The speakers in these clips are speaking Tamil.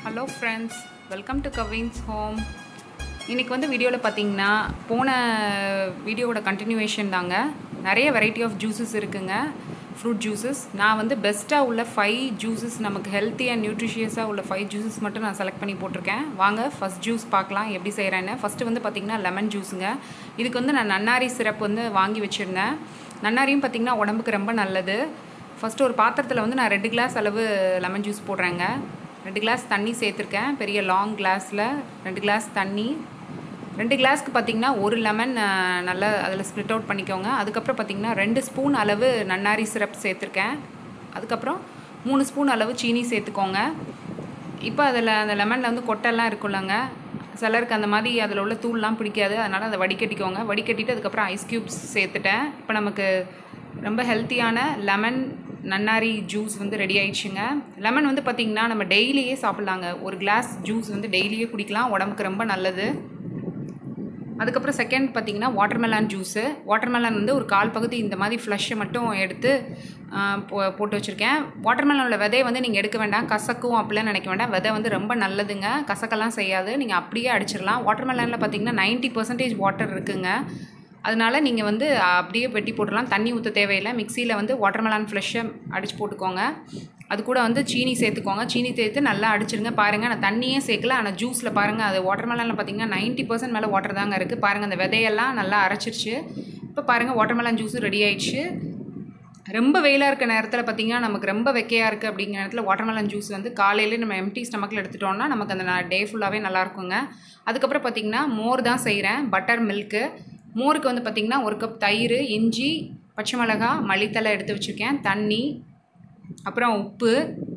Hello friends, welcome to Kavin's home. இன்றைக்கி வந்து வீடியோவில் பார்த்தீங்கன்னா போன வீடியோவோட கண்டினியூவேஷன் தாங்க. நிறைய வெரைட்டி ஆஃப் ஜூஸஸ் இருக்குங்க, ஃப்ரூட் ஜூஸஸ். நான் வந்து பெஸ்ட்டாக உள்ள 5 ஜூஸஸ், நமக்கு ஹெல்த்தி அண்ட் நியூட்ரிஷியஸாக உள்ள 5 ஜூஸஸ் மட்டும் நான் செலக்ட் பண்ணி போட்டிருக்கேன். வாங்க ஃபஸ்ட் ஜூஸ் பார்க்கலாம் எப்படி செய்கிறேன்னு. ஃபஸ்ட்டு வந்து பார்த்திங்கன்னா லெமன் ஜூஸுங்க. இதுக்கு வந்து நான் நன்னாரி சிரப் வந்து வாங்கி வச்சுருந்தேன். நன்னாரியும் பார்த்திங்கன்னா உடம்புக்கு ரொம்ப நல்லது. ஃபஸ்ட்டு ஒரு பாத்திரத்தில் வந்து நான் 2 கிளாஸ் அளவு லெமன் ஜூஸ் போடுறேங்க. 2 கிளாஸ் தண்ணி சேர்த்துருக்கேன். பெரிய லாங் கிளாஸில் 2 கிளாஸ் தண்ணி. 2 கிளாஸ்க்கு பார்த்திங்கன்னா ஒரு லெமன் நல்லா அதில் ஸ்ப்ளிட் அவுட் பண்ணிக்கோங்க. அதுக்கப்புறம் பார்த்திங்கன்னா 2 ஸ்பூன் அளவு நன்னாரி சிரப் சேர்த்துருக்கேன். அதுக்கப்புறம் 3 ஸ்பூன் அளவு சீனி சேர்த்துக்கோங்க. இப்போ அதில் அந்த லெமனில் வந்து கொட்டெல்லாம் இருக்குல்லங்க, சிலருக்கு அந்த மாதிரி அதில் உள்ள தூள்லாம் பிடிக்காது. அதனால் அதை வடிகட்டிக்கோங்க. வடிகட்டிட்டு அதுக்கப்புறம் ஐஸ் க்யூப்ஸ் சேர்த்துட்டேன். இப்போ நமக்கு ரொம்ப ஹெல்த்தியான லெமன் நன்னாரி ஜூஸ் வந்து ரெடி ஆயிடுச்சுங்க. லெமன் வந்து பார்த்திங்கன்னா நம்ம டெய்லியே சாப்பிட்லாங்க. ஒரு கிளாஸ் ஜூஸ் வந்து டெய்லியே குடிக்கலாம், உடம்புக்கு ரொம்ப நல்லது. அதுக்கப்புறம் செகண்ட் பார்த்திங்கன்னா வாட்டர்மெலான் ஜூஸு. வாட்டர்மெலான் வந்து ஒரு 1/4 பகுதி இந்த மாதிரி ஃப்ளஷை மட்டும் எடுத்து போட்டு வச்சுருக்கேன். வாட்டர்மெலானோட விதையை வந்து நீங்கள் எடுக்க வேண்டாம், கசக்கும் அப்படிலாம் நினைக்க வேண்டாம். விதை வந்து ரொம்ப நல்லதுங்க, கசக்கெல்லாம் செய்யாது. நீங்கள் அப்படியே அடிச்சிடலாம். வாட்டர்மெலானில் பார்த்திங்கன்னா 90% வாட்டர் இருக்குங்க. அதனால் நீங்கள் வந்து அப்படியே வெட்டி போட்டுடலாம், தண்ணி ஊற்ற தேவையில்லை. மிக்சியில் வந்து வாட்டர்மெலான் ஃப்ளஷை அடித்து போட்டுக்கோங்க. அது கூட வந்து சீனி சேர்த்துக்கோங்க. சீனி சேர்த்து நல்லா அடிச்சிருங்க. பாருங்கள், நான் தண்ணியே சேர்க்கல, ஆனால் ஜூஸில் பாருங்கள், அது வாட்டர்மெலானில் பார்த்திங்கன்னா 90% மேலே வாட்டர் தாங்க இருக்குது. பாருங்கள், அந்த விதையெல்லாம் நல்லா அரைச்சிருச்சு. இப்போ பாருங்கள், வாட்டர்மெலான் ஜூஸும் ரெடி ஆயிடுச்சு. ரொம்ப வெயிலாக இருக்க நேரத்தில் பார்த்திங்கன்னா நமக்கு ரொம்ப வெக்கையாக இருக்குது அப்படிங்கிற நேரத்தில் வாட்டர்மெலான் ஜூஸ் வந்து காலையிலே நம்ம எம்டி ஸ்டமக்கில் எடுத்துட்டோம்னா நமக்கு அந்த டே ஃபுல்லாகவே நல்லாயிருக்குங்க. அதுக்கப்புறம் பார்த்திங்கன்னா மோர் தான் செய்கிறேன், பட்டர் மில்க்கு. மோருக்கு வந்து பார்த்திங்கன்னா 1 கப் தயிர், இஞ்சி, பச்சை மிளகாய், மல்லித்தலை எடுத்து வச்சுருக்கேன், தண்ணி, அப்புறம் உப்பு.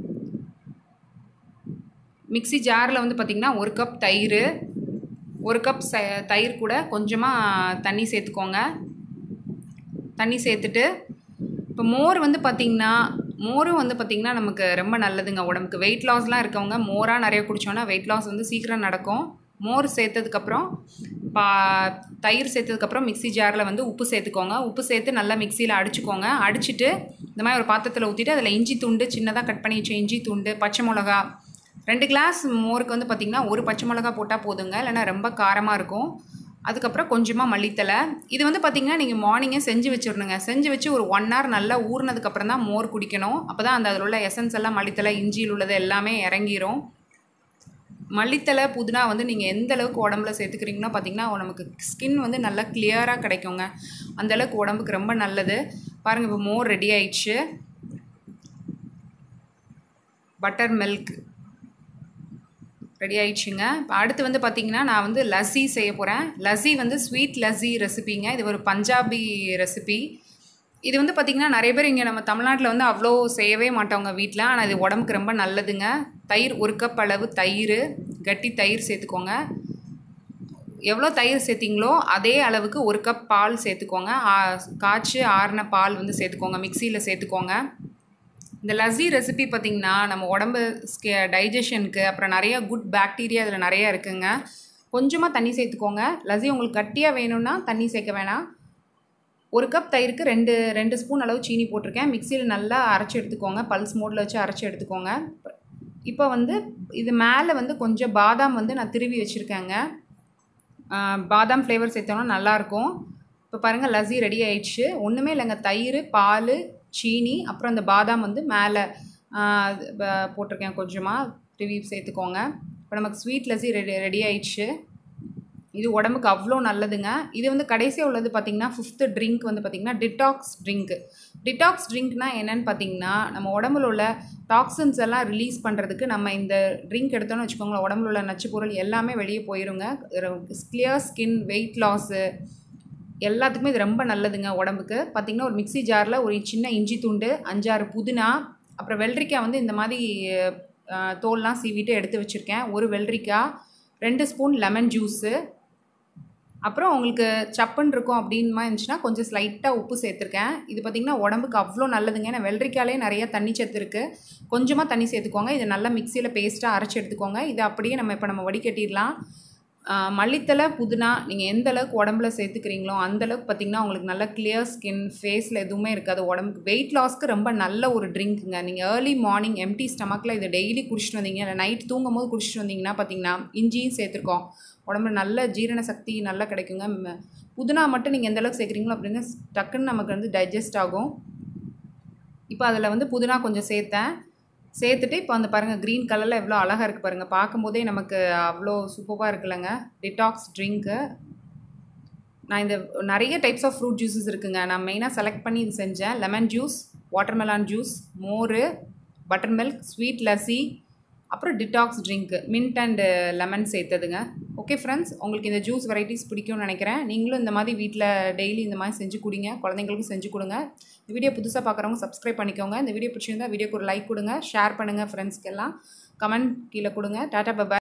மிக்ஸி ஜாரில் வந்து பார்த்திங்கன்னா 1 கப் தயிர், 1 கப் தயிர் கூட கொஞ்சமாக தண்ணி சேர்த்துக்கோங்க. தண்ணி சேர்த்துட்டு இப்போ மோர் வந்து மோரும் வந்து பார்த்திங்கன்னா நமக்கு ரொம்ப நல்லதுங்க உடம்புக்கு. வெயிட் லாஸ்லாம் இருக்கவங்க மோராக நிறைய குடித்தோன்னா வெயிட் லாஸ் வந்து சீக்கிரம் நடக்கும். மோர் சேர்த்ததுக்கப்புறம் தயிர் சேர்த்ததுக்கப்புறம் மிக்ஸி ஜாரில் வந்து உப்பு சேர்த்துக்கோங்க. உப்பு சேர்த்து நல்லா மிக்சியில் அடிச்சுக்கோங்க. அடிச்சுட்டு இந்த மாதிரி ஒரு பாத்திரத்தில் ஊற்றிட்டு அதில் இஞ்சி துண்டு, சின்னதாக கட் பண்ணி வச்ச இஞ்சி துண்டு, பச்சை மிளகா. 2 கிளாஸ் மோருக்கு வந்து பார்த்திங்கன்னா ஒரு பச்சை மிளகா போட்டால் போதுங்க, இல்லைனா ரொம்ப காரமாக இருக்கும். அதுக்கப்புறம் கொஞ்சமாக மல்லித்தலை. இது வந்து பார்த்திங்கன்னா நீங்கள் மார்னிங்கே செஞ்சு வச்சிடணுங்க. செஞ்சு வச்சு ஒரு 1 hour நல்லா ஊறினதுக்கப்புறம் தான் மோர் குடிக்கணும். அப்போ தான் அந்த அதில் உள்ள எசன்ஸ் எல்லாம், மல்லித்தலை இஞ்சியில் உள்ளது எல்லாமே இறங்கிரும். மல்லித்தலை, புதினா வந்து நீங்கள் எந்த அளவுக்கு உடம்புல சேர்த்துக்கிறீங்கன்னா பார்த்திங்கன்னா நமக்கு ஸ்கின் வந்து நல்லா கிளியராக கிடைக்குங்க. அந்தளவுக்கு உடம்புக்கு ரொம்ப நல்லது. பாருங்கள், இப்போ மோர் ரெடி ஆயிடுச்சு. பட்டர் மில்க் ரெடி ஆயிடுச்சுங்க. இப்போ அடுத்து வந்து பார்த்திங்கன்னா நான் வந்து லஸ்ஸி செய்ய போகிறேன். லஸ்ஸி வந்து ஸ்வீட் லஸ்ஸி ரெசிபிங்க. இது ஒரு பஞ்சாபி ரெசிபி. இது வந்து பார்த்திங்கன்னா நிறைய பேர் இங்கே நம்ம தமிழ்நாட்டில் வந்து அவ்வளோ செய்யவே மாட்டோங்க வீட்டில். ஆனால் இது உடம்புக்கு ரொம்ப நல்லதுங்க. தயிர் 1 கப் அளவு தயிர், கட்டி தயிர் சேர்த்துக்கோங்க. எவ்வளோ தயிர் சேர்த்திங்களோ அதே அளவுக்கு 1 கப் பால் சேர்த்துக்கோங்க. காய்ச்சி ஆறின பால் வந்து சேர்த்துக்கோங்க, மிக்சியில் சேர்த்துக்கோங்க. இந்த லஸ்ஸி ரெசிபி பார்த்திங்கன்னா நம்ம உடம்பு டைஜஷனுக்கு, அப்புறம் நிறைய குட் பாக்டீரியா அதில் நிறையா இருக்குங்க. கொஞ்சமாக தண்ணி சேர்த்துக்கோங்க. லஸ்ஸி உங்களுக்கு கட்டியாக வேணும்னா தண்ணி சேர்க்க வேணாம். 1 கப் தயிருக்கு 2 ஸ்பூன் அளவு சீனி போட்டிருக்கேன். மிக்சியில் நல்லா அரைச்சி எடுத்துக்கோங்க, பல்ஸ் மோடில் வச்சு அரைச்சி எடுத்துக்கோங்க. இப்போ வந்து இது மேலே வந்து கொஞ்சம் பாதாம் வந்து நான் திருவி வச்சுருக்கேங்க. பாதாம் ஃப்ளேவர் சேர்த்தோன்னா நல்லாயிருக்கும். இப்போ பாருங்கள், லஸ்ஸி ரெடி ஆயிடுச்சு. ஒன்றுமே இல்லைங்க, தயிர், பால், சீனி, அப்புறம் அந்த பாதாம் வந்து மேலே போட்டிருக்கேன், கொஞ்சமாக திருவி சேர்த்துக்கோங்க. இப்போ நமக்கு ஸ்வீட் லஸ்ஸி ரெடி ஆயிடுச்சு. இது உடம்புக்கு அவ்வளோ நல்லதுங்க. இது வந்து கடைசியாக உள்ளது பார்த்திங்கன்னா 5th ட்ரிங்க் வந்து பார்த்திங்கன்னா டிடாக்ஸ் ட்ரிங்க்கு. டிடாக்ஸ் ட்ரிங்க்னால் என்னென்னு பார்த்திங்கன்னா நம்ம உடம்புல உள்ள டாக்ஸின்ஸ் எல்லாம் ரிலீஸ் பண்ணுறதுக்கு நம்ம இந்த ட்ரிங்க் எடுத்தோன்னு வச்சுக்கோங்களேன், உடம்புல உள்ள நச்சு பொருள் எல்லாமே வெளியே போயிருங்க. கிளியர் ஸ்கின், வெயிட் லாஸு எல்லாத்துக்குமே இது ரொம்ப நல்லதுங்க உடம்புக்கு. பார்த்திங்கன்னா ஒரு மிக்ஸி ஜாரில் ஒரு சின்ன இஞ்சி துண்டு, 5-6 புதினா, அப்புறம் வெள்ளரிக்காய் வந்து இந்த மாதிரி தோல்லாம் சீவிட்டு எடுத்து வச்சுருக்கேன், 1 வெள்ளரிக்காய், 2 ஸ்பூன் லெமன் ஜூஸு. அப்புறம் உங்களுக்கு சப்புன்னு இருக்கும் அப்படின்மா இருந்துச்சுன்னா கொஞ்சம் ஸ்லைட்டாக உப்பு சேர்த்துருக்கேன். இது பார்த்திங்கன்னா உடம்புக்கு அவ்வளோ நல்லதுங்க. ஏன்னா வெள்ளரிக்காயிலே நிறைய தண்ணி சத்து இருக்குது. கொஞ்சமாக தண்ணி சேர்த்துக்கோங்க. இதை நல்லா மிக்சியில் பேஸ்ட்டாக அரைச்சி எடுத்துக்கோங்க. இதை அப்படியே இப்போ நம்ம வடிகட்டிடலாம். மல்லித்தலை புதினா நீங்கள் எந்த அளவுக்கு உடம்புல சேர்த்துக்கிறீங்களோ அந்தளவுக்கு பார்த்திங்கன்னா உங்களுக்கு நல்ல கிளியர் ஸ்கின், ஃபேஸில் எதுவுமே இருக்காது. உடம்புக்கு வெயிட் லாஸ்க்கு ரொம்ப நல்ல ஒரு ட்ரிங்க்குங்க. நீங்கள் ஏர்லி மார்னிங் எம்டி ஸ்டமக்கில் இதை டெய்லி குடிச்சிட்டு வந்தீங்க, இல்லை நைட் தூங்கும் போது குடிச்சிட்டு வந்தீங்கன்னா பார்த்திங்கன்னா இஞ்சியும் சேர்த்துருக்கோம், உடம்புல நல்ல ஜீரண சக்தி நல்லா கிடைக்குங்க. புதினா மட்டும் நீங்கள் எந்த அளவுக்கு சேர்க்குறீங்களோ அப்படின்னு டக்குன்னு நமக்கு வந்து டைஜஸ்ட் ஆகும். இப்போ அதில் வந்து புதினா கொஞ்சம் சேர்த்துட்டு இப்போ வந்து பாருங்கள் க்ரீன் கலரில் எவ்வளோ அழகாக இருக்குது பாருங்கள். பார்க்கும்போதே நமக்கு அவ்வளோ சூப்பராக இருக்குல்லங்க. Detox drink. நான் இந்த நிறைய டைப்ஸ் ஆஃப் ஃப்ரூட் ஜூஸஸ் இருக்குங்க. நான் மெயினாக செலக்ட் பண்ணி இது செஞ்சேன். லெமன் ஜூஸ், வாட்டர்மெலான் ஜூஸ், மோர், பட்டர் மில்க், ஸ்வீட் லஸ்ஸி, அப்புறம் detox drink, mint and lemon சேர்த்ததுங்க. ஓகே ஃப்ரெண்ட்ஸ், உங்களுக்கு இந்த ஜூஸ் வெரைட்டிஸ் பிடிக்கும்னு நினைக்கிறேன். நீங்களும் இந்த மாதிரி வீட்டில் டெய்லி இந்த மாதிரி செஞ்சு குடிங்க, குழந்தைங்களுக்கும் செஞ்சு கொடுங்க. இந்த வீடியோ புதுசாக பார்க்குறவங்க சப்ஸ்கிரைப் பண்ணிக்கோங்க. இந்த வீடியோ பிடிச்சிருந்தா வீடியோக்கு ஒரு லைக் கொடுங்க, ஷேர் பண்ணுங்கள் ஃப்ரெண்ட்ஸ்க்கெல்லாம், கமெண்ட் கீழே கொடுங்க. Tata by.